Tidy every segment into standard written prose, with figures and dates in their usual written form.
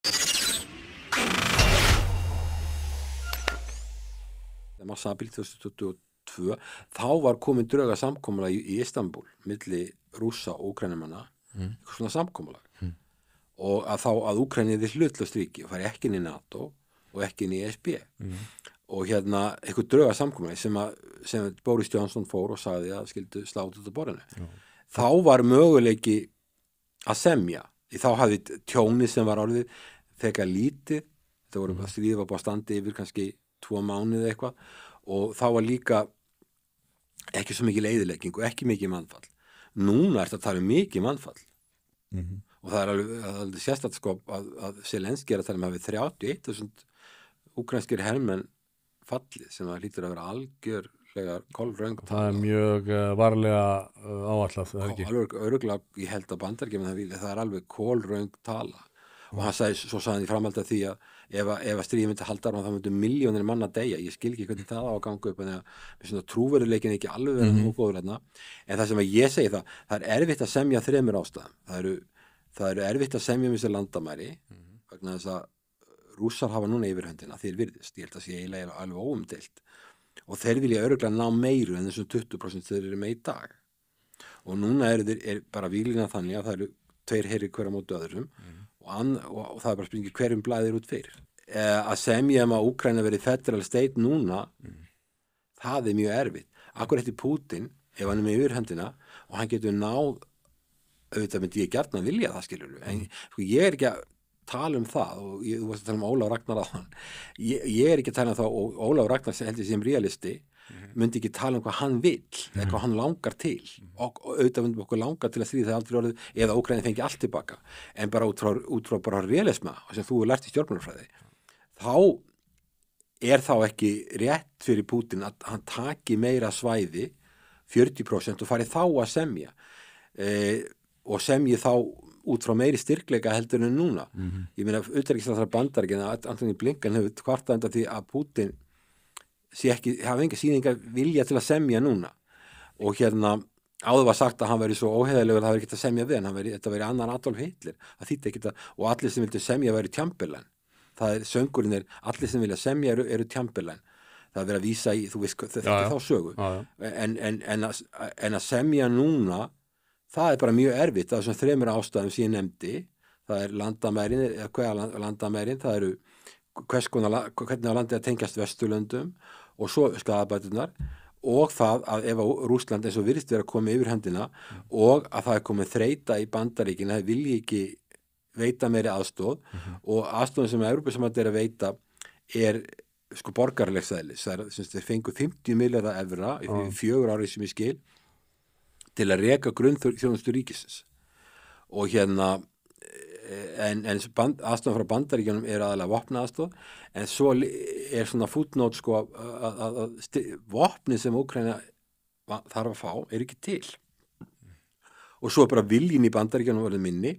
Mars-apríl 2022 þá var komin drauga samkomulag í Istanbul milli Rússa og Úkraínumanna eitthvað svona samkomulag og að Úkraína yrði hlutlaust ríki og fari ekki inn í NATO og ekki inn í ESB og eitthvað drauga samkomulag sem Boris Johnson fór og sagði að skildu slátt út á borðinu. Þá var möguleiki að semja því þá hafði tjónið sem var orðið þegar lítið, þetta voru að stríðið var bara standi yfir kannski 2 mánuði eitthvað og þá var líka ekki svo mikil eyðilegging og ekki mikið mannfall. Núna er þetta að tala um mikið mannfall og það er alveg sérstakt sko að Zelenski er að tala um að við 31.000 úkraínskir hermenn fallið sem það hlýtur að vera algjörlega kolröng. Það er mjög varlega áætlað, það er ekki? Alveg örugglega, ég held að Bandaríkjamenn það er alveg kolröng tala. Og hann sagði í framhaldi af því að ef stríðið myndi halda þá myndi milljónir manna deyja. Ég skil ekki hvernig það á að ganga upp en það trúverðuleikin ekki alveg verið nú góður þarna. En það sem að ég segi það er erfitt að semja 3 ástæðum. Það eru erfitt að semja þessi landamæri vegna þess að Rússar hafa núna yfirhöndina þeir virðist. Ég held að sé eiginlega alveg óumdeilt. Og þeir vilja örugglega ná meiru en þessum 20% þeir eru með í dag. Og núna er bara víglina þannig að það eru 2 herir hverja móti öðrum og það er bara springið hverjum blæðir út fyrir. Að semja að Úkraína verið federal state núna, það er mjög erfitt. Akkur eftir Putin, ef hann er með yfirhöndina og hann getur náð, auðvitað myndi ég gjarnan vilja það skilur en ég er ekki að tala um það og þú varst að tala um Ólafur Ragnar á hann. Ég er ekki að tala um það og Ólafur Ragnar heldur sem realisti myndi ekki tala um hvað hann vill eða hvað hann langar til og auðvitað myndi okkur langar til að stríða það aldrei orðið eða Úkraína fengi allt tilbaka en bara út frá bara realisma sem þú er lært í stjórnmálafræði þá þá ekki rétt fyrir Putin að hann taki meira svæði 40% og fari þá að semja og semji þá út frá meiri styrkleika heldur en núna ég meina utanríkisráðherra Bandaríkjanna Antony Blinken hefur kvartað undan því að Putin hafa enga sýningar vilja til að semja núna og áður var sagt að hann væri svo óheiðarlegur að það væri ekki að semja við hann þetta væri annar Adolf Hitler að þýtti ekki og allir sem vildu semja væri Chamberlain það söngurinn allir sem vilja semja eru Chamberlain það er verið að vísa í, þú veist þetta þá sögu en að semja núna það er bara mjög erfitt það er svona 3 ástæðum sem ég nefndi það er landamærin hvaða landamærin það eru hvernig á landið að tengjast Vesturlöndum og svo skaðabæturnar og það að ef Rússland eins og virðist vera að koma yfir höndina og að það er komið þreyta í Bandaríkin það vilji ekki veita meiri aðstoð og aðstofun sem Evrópusambandið er að veita er sko borgaralegs eðlis þeir fengu 50 milljarða evra í 4 ári sem ég skil til að reka grunnþjónustu ríkisins og en aðstofan frá Bandaríkjunum er aðalega vopnaaðstoð en svo er svona footnote sko að vopni sem Úkraína þarf að fá er ekki til og svo er bara viljinn í Bandaríkjunum verið minni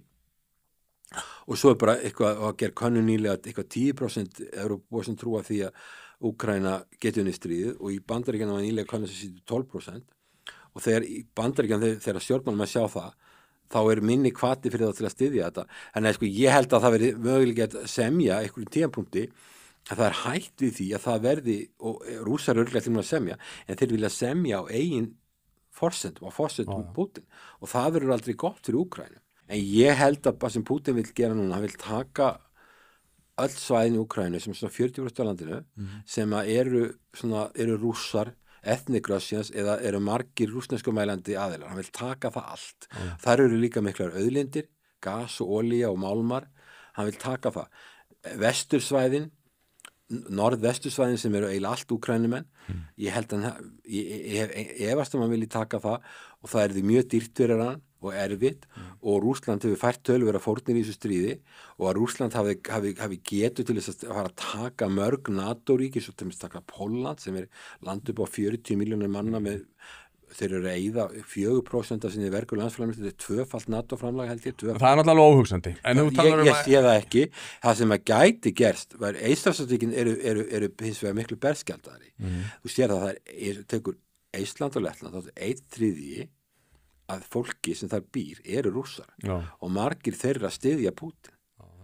og svo er bara eitthvað að gera könnun nýlega eitthvað 10% Evrópubúa sem trúa því að Úkraína geti unnið stríðið og í Bandaríkjunum var nýlega könnun sem sýtur 12% og þegar í Bandaríkjunum þegar stjórnmálamenn sjá það þá er minni hvati fyrir það til að styðja þetta. Þannig að ég held að það verði mögulega að semja einhverjum tímapunkti að það er hætt við því að það verði, og Rússar örugglega til að semja, en þeir vilja semja á eigin forsendum, á forsendum Putin. Og það verður aldrei gott fyrir Úkraínu. En ég held að það sem Putin vil gera núna, hann vil taka öll svæðin í Úkraínu sem er svona 40% af landinu, sem eru Rússar, ethnic Russians eða eru margir rússneskumælandi aðilar. Hann vil taka það allt. Þar eru líka miklar auðlindir, gas og olía og málmar. Hann vil taka það. Vestursvæðin, norðvestursvæðin sem eru eiginlega allt Úkraínumenn. Ég held að ég efast hann vilji taka það og það er því mjög dýrt fyrir hann og erfitt og Rússland hefur fært tölur að fórnir í þessu stríði og að Rússland hafi getu til þess að fara að taka mörg NATO-ríki svo til að taka Pólland sem er land upp á 40 milljónir manna með þeir eru að eyða 4% af sinni vergu landsframleiðslu, þetta er 2-falt NATO-framlag held ég. Það er náttúrulega óhugsandi. Ég sé það ekki. Það sem að gæti gerst var Eystrasaltsríkin eru hins vegar miklu berskjaldari. Þú sér það tekur Eistland og Lettland, það er 1/3 að fólki sem þar býr eru Rússar og margir þeirra styðja Putin.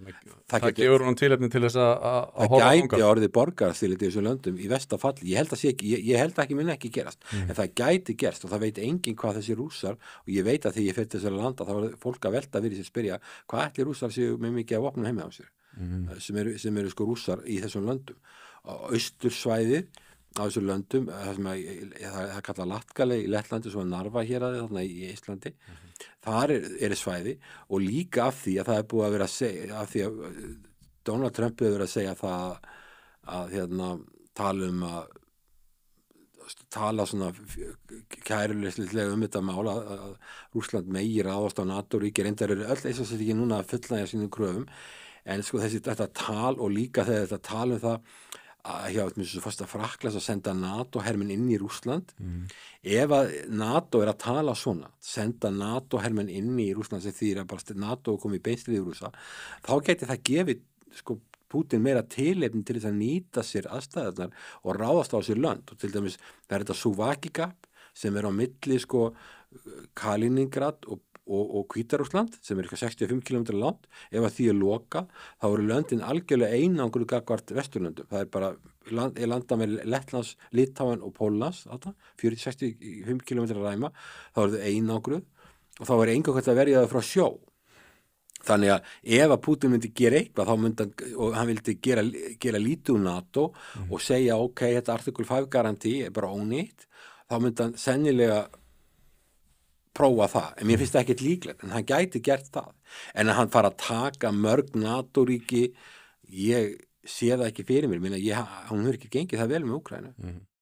Það gefur hún tilefni til þess að það horfa gæti þangað. orðið borgarastyrjöld í þessum löndum í versta falli, ég held að sé ekki, ég held ekki mun ekki gerast, en það gæti gerst og það veit enginn hvað þessi Rússar, og ég veit að því ég fer til þessari landa, þá var fólk að velta fyrir sér spyrja, hvað ætli Rússar séu með mikið af vopnum heima á sér, sem eru sko Rússar í þessum löndum. Austursvæðið á þessum löndum, það kallað Latgale í Lettlandi, svo Narva héraði þarna í Íslandi, þar er svæði, og líka af því að það er búið að vera að segja, af því að Donald Trump hefur verið að segja það að tala svona kæruleyslega þetta mál að Rússland megi ráðast á NATO-ríki, reyndar eru öll eins og þetta ekki núna að fullnægja sínum kröfum, en sko þetta tal og líka þegar þetta tal það að hjá þessu fasta Frakklands að senda NATO-hermenn inn í Rússland, ef að NATO er að tala svona, senda NATO-hermenn inn í Rússland sem þýðir að bara NATO komi í beinstríð í Rússa, þá geti það gefið sko Pútín meira tilefni til þess að nýta sér aðstæðarnar og ráðast á sér lönd, og til dæmis það er þetta Suwałki-gap sem er á milli sko Kaliningrad og Hvíta-Rússland sem er eitthvað 65 km langt, ef að því er loka þá eru löndin algjörlega einangruð gagnvart Vesturlöndum, það er bara landa með Lettlands, Litáen og Póllands 40-65 km ræma, þá eru þau einangruð og þá er einhvern að verja það frá sjó. Þannig að ef að Pútín myndi gera eitthvað þá myndi hann vildi gera lítið úr NATO og segja ok, þetta article 5 garanti er bara ónýtt, þá myndi hann sennilega prófa það, en mér finnst það ekkert líklegt, en hann gæti gert það, en að hann fara að taka mörg NATO-ríki, ég sé það ekki fyrir mér, hann hefur ekki gengið það vel með Úkraínu.